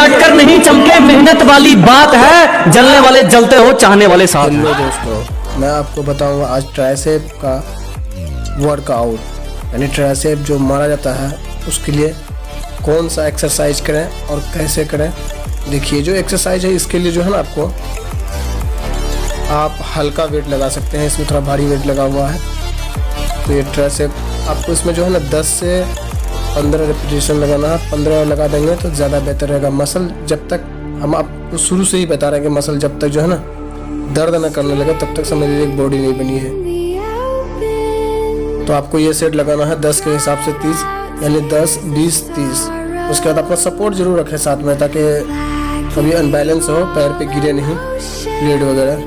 काट कर नहीं चमके, मेहनत वाली बात है, जलने वाले जलते हो, चाहने वाले साथ। हेलो दोस्तों, मैं आपको बताऊंगा आज ट्राइसेप का वर्कआउट, यानी ट्राइसेप जो मारा जाता है उसके लिए कौन सा एक्सरसाइज करें और कैसे करें। देखिए, जो एक्सरसाइज है इसके लिए जो है ना, आपको आप हल्का वेट लगा सकते हैं, इसमें थोड़ा भारी वेट लगा हुआ है। तो ये ट्राइसेप आपको इसमें जो है ना 10 से 15 रेपिटेशन लगाना है। 15 लगा देंगे तो ज़्यादा बेहतर रहेगा। मसल जब तक, हम आपको शुरू से ही बता रहे हैं कि मसल जब तक जो है ना दर्द न करने लगे तब तक समझ लीजिए एक बॉडी नहीं बनी है। तो आपको ये सेट लगाना है 10 के हिसाब से 30, यानी 10, 20, 30। उसके बाद अपना सपोर्ट जरूर रखें साथ में, ताकि कभी अनबैलेंस हो, पैर पे गिरे नहीं प्लेट वगैरह।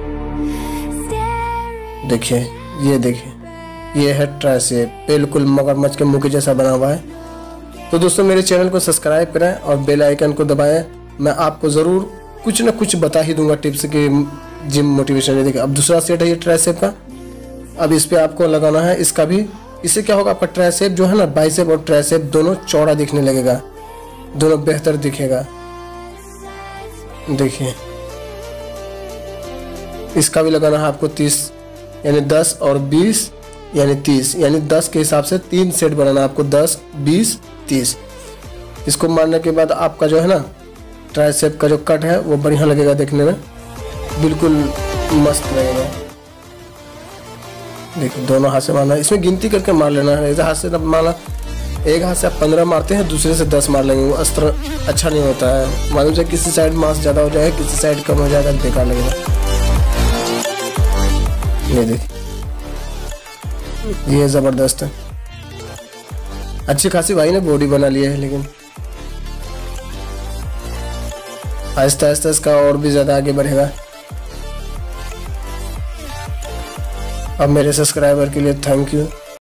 देखिए, ये देखिए, ये है ट्राइसेप, बिल्कुल मगरमच्छ के मुंह के जैसा बना हुआ है। तो दोस्तों, मेरे चैनल को सब्सक्राइब करें और बेल आइकन को दबाएं। मैं आपको ज़रूर कुछ ना कुछ बता ही दूंगा टिप्स की जिम मोटिवेशन। ये देखिए, अब दूसरा सेट है ये ट्राइसेप का। अब इस पे आपको लगाना है इसका भी। इससे क्या होगा, आपका ट्राइसेप जो है ना, बाइसेप और ट्राइसेप दोनों चौड़ा दिखने लगेगा, दोनों बेहतर दिखेगा। देखिए, इसका भी लगाना है आपको 30, यानी 10 और 20 यानी 30, यानी 10 के हिसाब से 3 सेट बनाना है आपको, 10, 20, 30। इसको मारने के बाद आपका जो है ना ट्राइसेप का जो कट है वो बढ़िया लगेगा देखने में, बिल्कुल मस्त लगेगा। देखिए, दोनों हाथ से मारना है, इसमें गिनती करके मार लेना है। ऐसे हाथ से मारना, एक हाथ से आप 15 मारते हैं, दूसरे से 10 मार लेंगे, वो अस्त्र अच्छा नहीं होता है। मालूम है, किसी साइड मास ज़्यादा हो जाए, किसी साइड कम हो जाएगा, बेकार लगेगा। ये देखिए, ये ज़बरदस्त है, अच्छी खासी भाई ने बॉडी बना ली है, लेकिन आहिस्ता आहिस्ता इसका और भी ज़्यादा आगे बढ़ेगा। अब मेरे सब्सक्राइबर के लिए थैंक यू।